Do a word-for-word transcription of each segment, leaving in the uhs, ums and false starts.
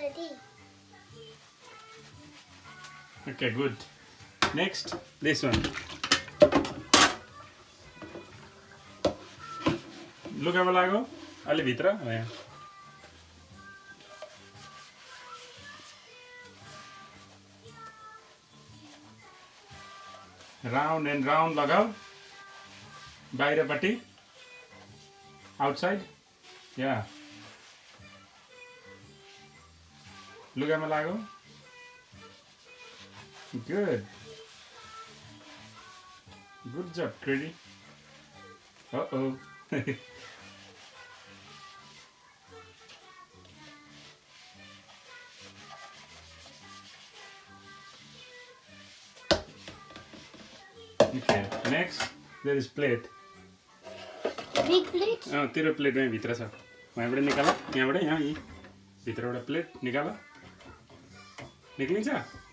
already. Okay, good. Next, this one. Look how lago. Ali vitra. Oh, yeah. Round and round lagao. Baira patti. Outside. Yeah. Look at lago. Good. Good job, Kriti. Uh oh. Okay, next there is plate. Big plate? Oh, तेरो plate में भित्र छ. वहाँबाट निकाल. यहाँबाट यहाँ यी भित्रबाट plate निकाल. निक्लिन्छ?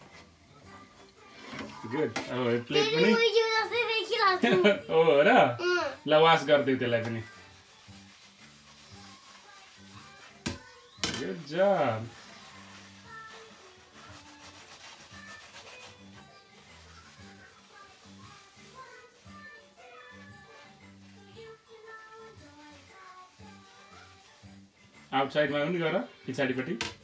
Good. Oh, plate पनि. Oh, हो र? ल वास गर्दिउ त्यसलाई पनि. Good job. Outside मा पनि गर पछाडिपट्टि